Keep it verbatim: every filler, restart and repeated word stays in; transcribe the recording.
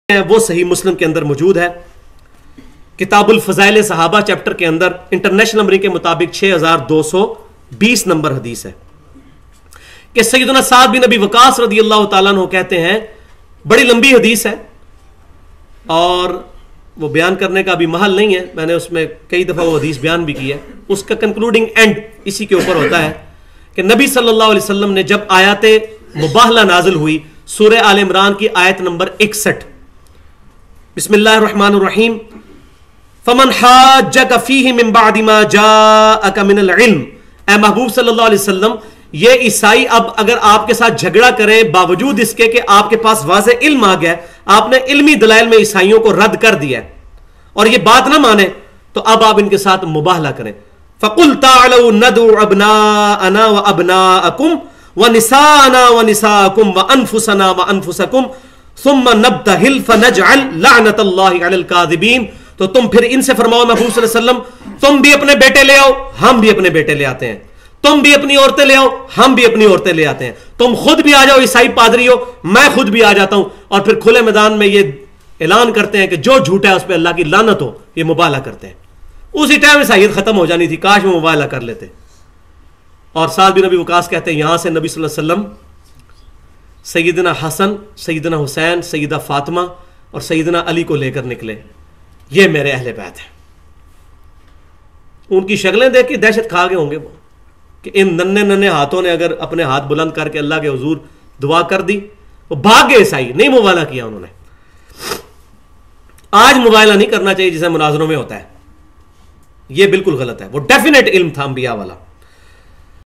हैं वो सही मुस्लिम के अंदर मौजूद है। किताबुल फज़ाइल सहाबा चैप्टर के अंदर इंटरनेशनल नंबरिंग के मुताबिक छह हजार दो सौ बीस नंबर हदीस है कि सैयदना साद बिन नबी वकास रदी अल्लाह ताला अन्हु कहते हैं, बड़ी लंबी हदीस है और वो बयान करने का अभी महल नहीं है, मैंने उसमें कई दफा वो हदीस बयान भी की है। उसका कंक्लूडिंग एंड इसी के ऊपर होता है कि नबी सल्लल्लाहु अलैहि वसल्लम ने जब आयते मुबाहला नाजिल हुई सूरह आल इमरान की आयत नंबर इकसठ, बिस्मिल्लाहिर रहमानिर रहीम, फमन हाज्जक फीहि मिन बअदि मा जाअक मिनल इल्म, ए महबूब सल्लल्लाहु अलैहि वसल्लम, ये ईसाई अब अगर आपके साथ झगड़ा करें बावजूद इसके कि आपके पास वाज़े इल्म आ गया, आपने इल्मी दलाइल में ईसाइयों को रद्द कर दिया और ये बात ना माने, तो अब आप इनके साथ मुबाहला करें। फकुल ताअलू नदउ अबनाअना व अबनाअकुम व निसाअना व निसाअकुम व अनफुसना व अनफुसकुम सुम्मा नब्तहिल फनजअल लअनतल्लाहि अलल काज़िबीन। तो तुम फिर इनसे फरमाओ महबूब सल्लल्लाहु अलैहि वसल्लम, तुम भी अपने बेटे ले आओ, हम भी अपने बेटे ले आते हैं, तुम भी अपनी औरतें ले आओ, हम भी अपनी औरतें ले आते हैं, तुम खुद भी आ जाओ ईसाई पादरी हो, मैं खुद भी आ जाता हूं, और फिर खुले मैदान में ये ऐलान करते हैं कि जो झूठा है उस पर अल्लाह की लानत हो। ये मुबाहला करते हैं। उसी टाइम ईसाईयत खत्म हो जानी थी, काश वो मुबाहला कर लेते। और साद बिन नबी वकास कहते हैं, यहां से नबी सल्लल्लाहु अलैहि वसल्लम सैयदना हसन, सैयदना हुसैन, सैयदा फातिमा और सैयदना अली को लेकर निकले। ये मेरे अहले बैत हैं। उनकी शक्लें देख के दहशत खा गए होंगे वो कि इन नन्हे नन्हे हाथों ने अगर अपने हाथ बुलंद करके अल्लाह के हुजूर दुआ कर दी, वो भाग गए ईसाई, नहीं मुबाहला किया उन्होंने। आज मुबाहला नहीं करना चाहिए जैसे मुनाजरों में होता है, यह बिल्कुल गलत है। वो डेफिनेट इल्म था अंबिया वाला।